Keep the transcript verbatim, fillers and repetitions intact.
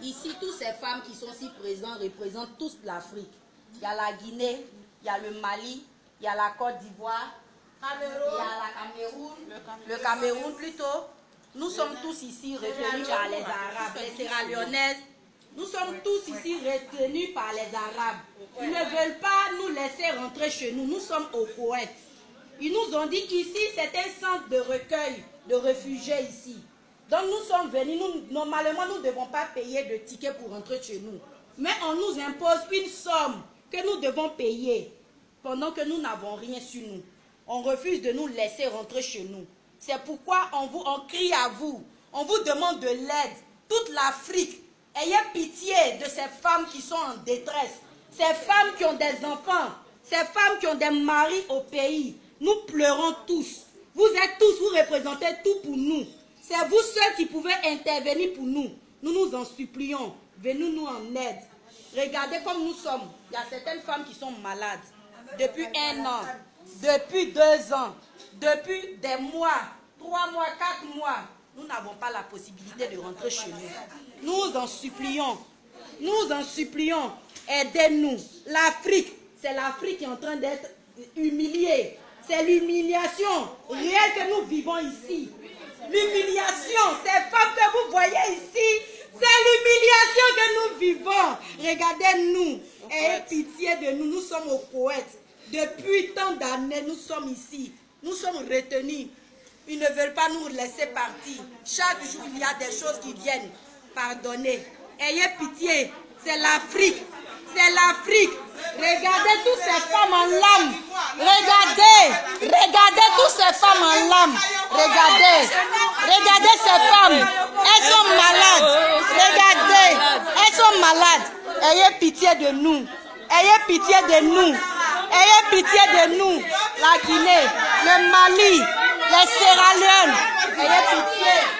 Ici, toutes ces femmes qui sont si présentes représentent tous l'Afrique. Il y a la Guinée, il y a le Mali, il y a la Côte d'Ivoire, il y a la Cameroun, le Cameroun plutôt. Nous sommes tous ici retenus par les Arabes, les Sierra Leonaises. Nous sommes tous ici retenus par les Arabes. Ils ne veulent pas nous laisser rentrer chez nous. Nous sommes au Koweït. Ils nous ont dit qu'ici, c'est un centre de recueil de réfugiés ici. Donc nous sommes venus, nous, normalement nous ne devons pas payer de ticket pour rentrer chez nous. Mais on nous impose une somme que nous devons payer pendant que nous n'avons rien sur nous. On refuse de nous laisser rentrer chez nous. C'est pourquoi on, vous, on crie à vous, on vous demande de l'aide. Toute l'Afrique, ayez pitié de ces femmes qui sont en détresse. Ces femmes qui ont des enfants, ces femmes qui ont des maris au pays. Nous pleurons tous. Vous êtes tous, vous représentez tout pour nous. C'est vous ceux qui pouvez intervenir pour nous. Nous nous en supplions. Venez-nous en aide. Regardez comme nous sommes. Il y a certaines femmes qui sont malades. Depuis un an, depuis deux ans, depuis des mois, trois mois, quatre mois, nous n'avons pas la possibilité de rentrer chez nous. Nous en supplions. Nous en supplions. Aidez-nous. L'Afrique, c'est l'Afrique qui est en train d'être humiliée. C'est l'humiliation réelle que nous vivons ici. L'humiliation, ces femmes que vous voyez ici, c'est l'humiliation que nous vivons. Regardez-nous, ayez pitié de nous, nous sommes au Koweït. Depuis tant d'années, nous sommes ici. Nous sommes retenus. Ils ne veulent pas nous laisser partir. Chaque jour, il y a des choses qui viennent. Pardonnez. Ayez pitié. C'est l'Afrique. C'est l'Afrique. Regardez toutes ces femmes en larmes. Regardez. Regardez toutes ces femmes en larmes. Regardez. Regardez ces femmes. Elles sont malades. Regardez. Elles sont malades. Ayez pitié de nous. Ayez pitié de nous. Ayez pitié de nous. La Guinée, le Mali, les Sierra Leone. Ayez pitié.